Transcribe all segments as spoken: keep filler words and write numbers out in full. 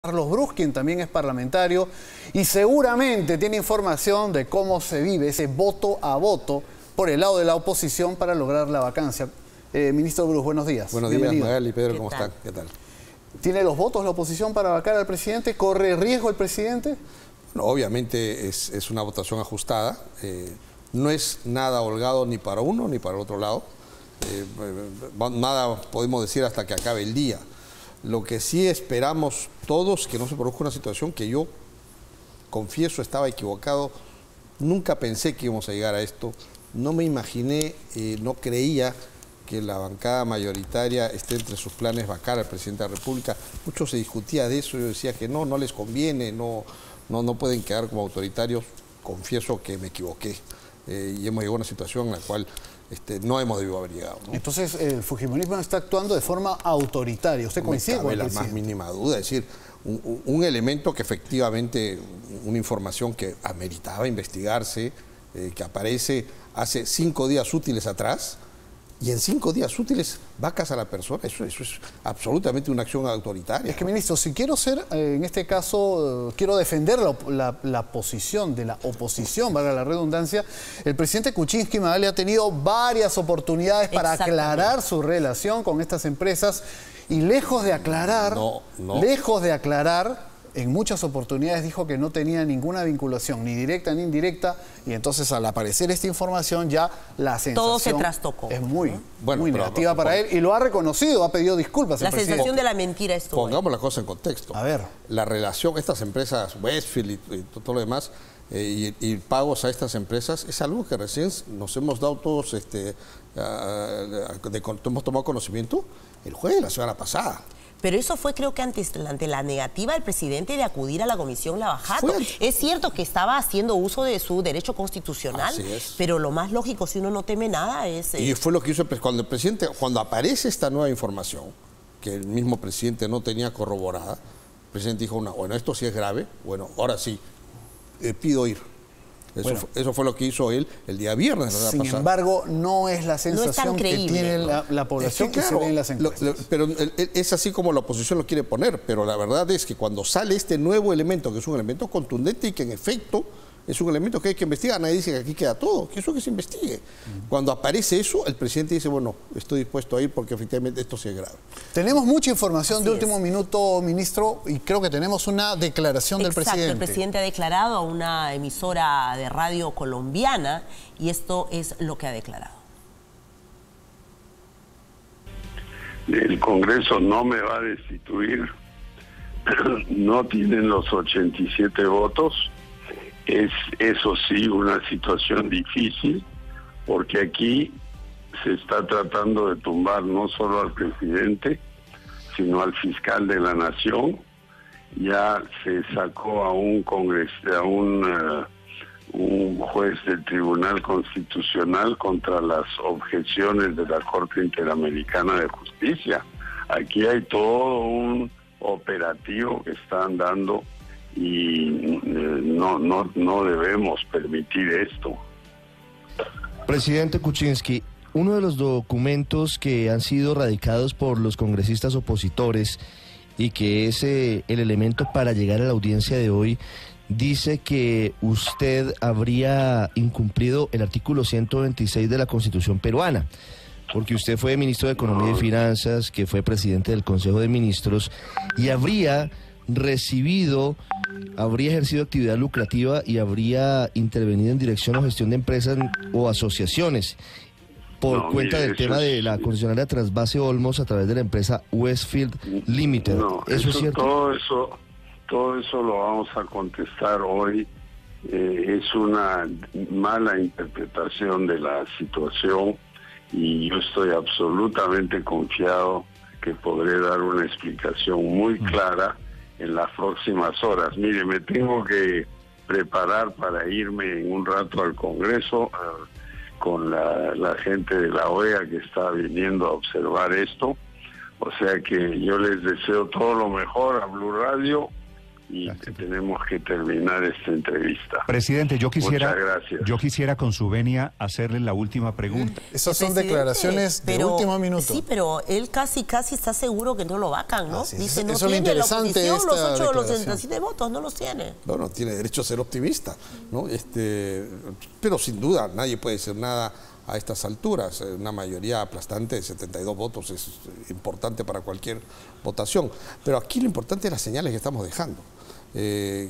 Carlos Brus, quien también es parlamentario y seguramente tiene información de cómo se vive ese voto a voto por el lado de la oposición para lograr la vacancia. Eh, ministro Brus, buenos días. Buenos días, Magali y Pedro, ¿cómo están? ¿Qué tal? ¿Tiene los votos la oposición para vacar al presidente? ¿Corre riesgo el presidente? Bueno, obviamente es, es una votación ajustada. Eh, no es nada holgado ni para uno ni para el otro lado. Eh, nada podemos decir hasta que acabe el día. Lo que sí esperamos todos, que no se produzca una situación que yo, confieso, estaba equivocado. Nunca pensé que íbamos a llegar a esto. No me imaginé, eh, no creía que la bancada mayoritaria esté entre sus planes vacar al presidente de la República. Mucho se discutía de eso. Yo decía que no, no les conviene, no, no, no pueden quedar como autoritarios. Confieso que me equivoqué. Eh, y hemos llegado a una situación en la cual este, no hemos debido haber llegado, ¿no? Entonces el fujimorismo está actuando de forma autoritaria. ¿Usted coincide con el presidente? No cabe la más mínima duda. Es decir, un, un elemento que efectivamente, una información que ameritaba investigarse, eh, que aparece hace cinco días útiles atrás, y en cinco días útiles vacas a la persona, eso, eso es absolutamente una acción autoritaria. Es que, ministro, si quiero ser, eh, en este caso, eh, quiero defender la, la, la posición de la oposición, valga la redundancia, el presidente Kuczynski Magali ha tenido varias oportunidades para aclarar su relación con estas empresas y lejos de aclarar, no, no. lejos de aclarar, en muchas oportunidades dijo que no tenía ninguna vinculación, ni directa ni indirecta, y entonces al aparecer esta información ya la sensación todo se trastocó. Es muy, bueno, muy pero, negativa pero, para pero, él, y lo ha reconocido, ha pedido disculpas. La sensación de la mentira es todo. Pongamos la cosa en contexto. A ver. La relación, estas empresas, Westfield y, y todo lo demás, eh, y, y pagos a estas empresas, es algo que recién nos hemos dado todos, este, uh, de, hemos tomado conocimiento el jueves, la semana pasada. Pero eso fue, creo que ante, ante la negativa del presidente de acudir a la comisión Lavajato. Es cierto que estaba haciendo uso de su derecho constitucional, pero lo más lógico, si uno no teme nada, es... Eh... Y fue lo que hizo el, cuando el presidente, cuando aparece esta nueva información, que el mismo presidente no tenía corroborada, el presidente dijo, una, bueno, esto sí es grave, bueno, ahora sí, eh, pido ir. Eso, bueno, fue, eso fue lo que hizo él el día viernes. Sin pasada. embargo, no es la sensación no es que tiene la, la población es que, claro, que se ve en las encuestas. Lo, lo, pero es así como la oposición lo quiere poner, pero la verdad es que cuando sale este nuevo elemento, que es un elemento contundente y que en efecto es un elemento que hay que investigar, nadie dice que aquí queda todo, que eso que se investigue. Uh-huh. Cuando aparece eso, el presidente dice, bueno, estoy dispuesto a ir porque efectivamente esto sí es grave. Tenemos mucha información así de es. último minuto, ministro, y creo que tenemos una declaración Exacto, del presidente. El presidente ha declarado a una emisora de radio colombiana y esto es lo que ha declarado. El Congreso no me va a destituir, no tienen los ochenta y siete votos. Es, eso sí, una situación difícil, porque aquí se está tratando de tumbar no solo al presidente, sino al fiscal de la nación. Ya se sacó a un congres, a un, uh, un juez del Tribunal Constitucional contra las objeciones de la Corte Interamericana de Justicia. Aquí hay todo un operativo que están dando y eh, no, no, no debemos permitir esto. Presidente Kuczynski, uno de los documentos que han sido radicados por los congresistas opositores y que es eh, el elemento para llegar a la audiencia de hoy, dice que usted habría incumplido el artículo ciento veintiséis de la Constitución peruana, porque usted fue ministro de Economía y Finanzas, que fue presidente del Consejo de Ministros, y habría recibido, habría ejercido actividad lucrativa y habría intervenido en dirección o gestión de empresas o asociaciones por no, cuenta mire, del tema es, de la concesionaria Trasvase Olmos a través de la empresa Westfield Limited. No, ¿Eso, eso es cierto? Todo eso, todo eso lo vamos a contestar hoy. Eh, es una mala interpretación de la situación y yo estoy absolutamente confiado que podré dar una explicación muy clara en las próximas horas. Mire, me tengo que preparar para irme en un rato al Congreso uh, con la, la gente de la O E A que está viniendo a observar esto. O sea que yo les deseo todo lo mejor a Blue Radio y que tenemos que terminar esta entrevista. Presidente, yo quisiera, Muchas gracias. yo quisiera con su venia hacerle la última pregunta. Esas son declaraciones de pero, último minuto. Sí, pero él casi casi está seguro que no lo vacan, ¿no? Así Dice, es. no Eso tiene es lo interesante la oposición, los ocho de los declaración. sesenta y siete votos, no los tiene. No, no, tiene derecho a ser optimista, ¿no? Este, pero sin duda, nadie puede decir nada a estas alturas. Una mayoría aplastante de setenta y dos votos es importante para cualquier votación. Pero aquí lo importante es las señales que estamos dejando. Eh,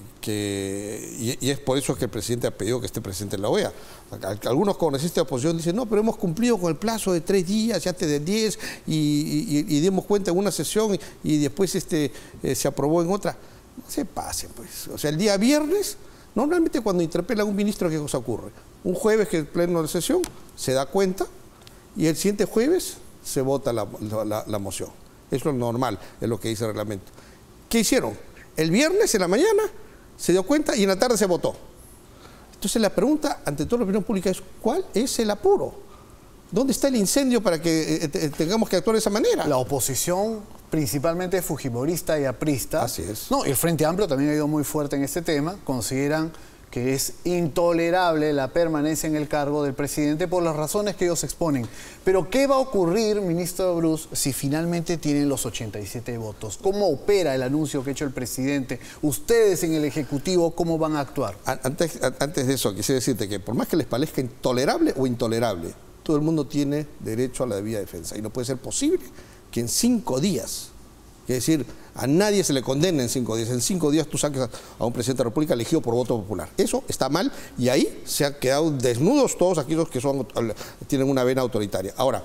que, y, y es por eso que el presidente ha pedido que esté presente en la O E A. Algunos congresistas de oposición dicen, no, pero hemos cumplido con el plazo de tres días, ya antes de diez, y, y, y dimos cuenta en una sesión y, y después este, eh, se aprobó en otra. No se pasen, pues. O sea, el día viernes, normalmente cuando interpela a un ministro, ¿qué cosa ocurre? Un jueves que es pleno de sesión, se da cuenta, y el siguiente jueves se vota la, la, la moción. Eso es lo normal, es lo que dice el reglamento. ¿Qué hicieron? El viernes en la mañana se dio cuenta y en la tarde se votó. Entonces la pregunta ante toda la opinión pública es, ¿cuál es el apuro? ¿Dónde está el incendio para que eh, tengamos que actuar de esa manera? La oposición, principalmente fujimorista y aprista. Así es. No, el Frente Amplio también ha ido muy fuerte en este tema. Consideran que es intolerable la permanencia en el cargo del presidente por las razones que ellos exponen. Pero ¿qué va a ocurrir, ministro Bruce, si finalmente tienen los ochenta y siete votos? ¿Cómo opera el anuncio que ha hecho el presidente? Ustedes en el Ejecutivo, ¿cómo van a actuar? Antes, antes de eso, quisiera decirte que por más que les parezca intolerable o intolerable, todo el mundo tiene derecho a la debida defensa. Y no puede ser posible que en cinco días, es decir, a nadie se le condena en cinco días. En cinco días tú saques a un presidente de la República elegido por voto popular. Eso está mal y ahí se han quedado desnudos todos aquellos que son, tienen una vena autoritaria. Ahora,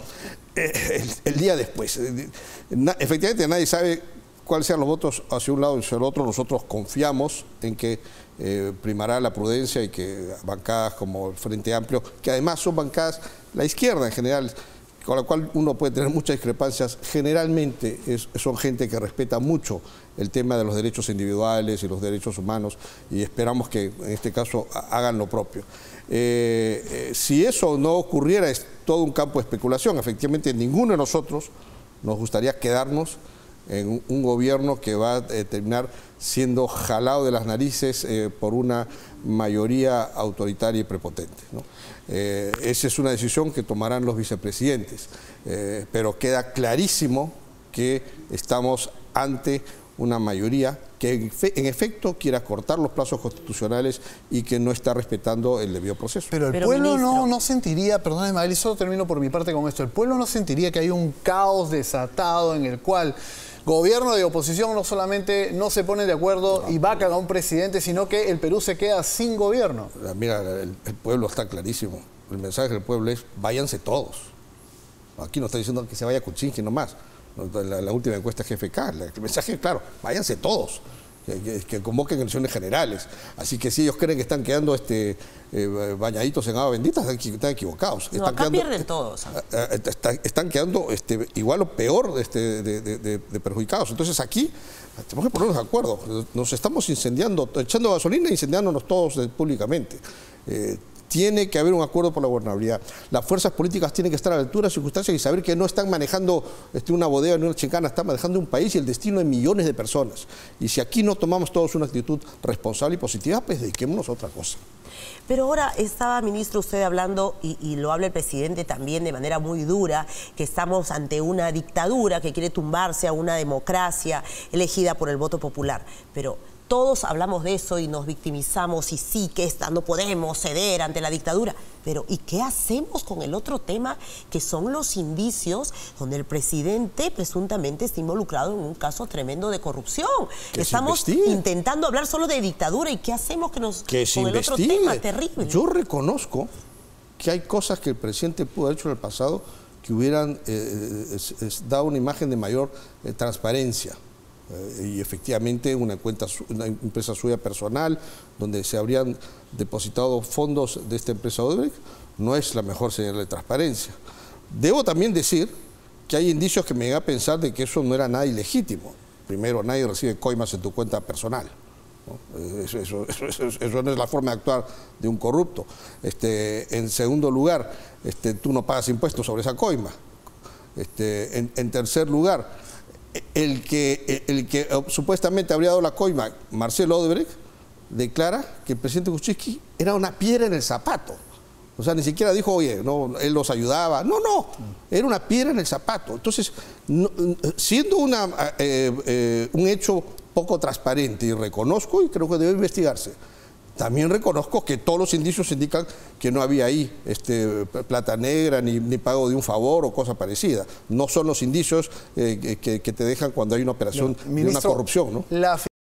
el, el día después, efectivamente nadie sabe cuáles sean los votos hacia un lado y hacia el otro. Nosotros confiamos en que eh, primará la prudencia y que bancadas como el Frente Amplio, que además son bancadas, la izquierda en general, con la cual uno puede tener muchas discrepancias, generalmente es, son gente que respeta mucho el tema de los derechos individuales y los derechos humanos, y esperamos que en este caso hagan lo propio. Eh, eh, si eso no ocurriera, es todo un campo de especulación. Efectivamente, ninguno de nosotros nos gustaría quedarnos en un, un gobierno que va a eh, terminar siendo jalado de las narices eh, por una mayoría autoritaria y prepotente, ¿no? Eh, esa es una decisión que tomarán los vicepresidentes, eh, pero queda clarísimo que estamos ante una mayoría que en, fe, en efecto quiera cortar los plazos constitucionales y que no está respetando el debido proceso. Pero el pero pueblo no, no sentiría, perdóneme Magali, solo termino por mi parte con esto, el pueblo no sentiría que hay un caos desatado en el cual gobierno y oposición no solamente no se ponen de acuerdo no, y vacan a un presidente, sino que el Perú se queda sin gobierno. Mira, el, el pueblo está clarísimo. El mensaje del pueblo es, váyanse todos. Aquí no está diciendo que se vaya Kuczynski nomás. La, la última encuesta es G F K. El mensaje es claro, váyanse todos. Que, que, que convoquen elecciones generales. Así que si ellos creen que están quedando este, eh, bañaditos en agua bendita, están, están equivocados. No, están acá quedando, pierden todos. Eh, eh, están, están quedando este, igual o peor este, de, de, de, de perjudicados. Entonces aquí tenemos que ponernos de acuerdo. Nos estamos incendiando, echando gasolina e incendiándonos todos eh, públicamente. Eh, Tiene que haber un acuerdo por la gobernabilidad. Las fuerzas políticas tienen que estar a la altura de circunstancias y saber que no están manejando este, una bodega ni una chincana, están manejando un país y el destino de millones de personas. Y si aquí no tomamos todos una actitud responsable y positiva, pues dediquémonos a otra cosa. Pero ahora estaba, ministro, usted hablando, y, y lo habla el presidente también de manera muy dura, que estamos ante una dictadura que quiere tumbarse a una democracia elegida por el voto popular. Pero todos hablamos de eso y nos victimizamos y sí, que esta, no podemos ceder ante la dictadura. Pero ¿y qué hacemos con el otro tema que son los indicios donde el presidente presuntamente está involucrado en un caso tremendo de corrupción? Que estamos intentando hablar solo de dictadura y ¿qué hacemos que nos, que con el otro tema terrible? Yo reconozco que hay cosas que el presidente pudo haber hecho en el pasado que hubieran eh, es, es, dado una imagen de mayor eh, transparencia. Eh, y efectivamente una cuenta, una empresa suya personal donde se habrían depositado fondos de esta empresa Odebrecht no es la mejor señal de transparencia. Debo también decir que hay indicios que me llegan a pensar de que eso no era nada ilegítimo. Primero, nadie recibe coimas en tu cuenta personal, ¿no? Eso, eso, eso, eso, eso no es la forma de actuar de un corrupto. Este, en segundo lugar, este, tú no pagas impuestos sobre esa coima. Este, en, en tercer lugar, el que, el que supuestamente habría dado la coima, Marcelo Odebrecht, declara que el presidente Kuczynski era una piedra en el zapato. O sea, ni siquiera dijo, oye, no, él los ayudaba. No, no, era una piedra en el zapato. Entonces, no, siendo una, eh, eh, un hecho poco transparente, y reconozco y creo que debe investigarse, también reconozco que todos los indicios indican que no había ahí este, plata negra, ni, ni pago de un favor o cosa parecida. No son los indicios eh, que, que te dejan cuando hay una operación no, ministro, de una corrupción, ¿no? La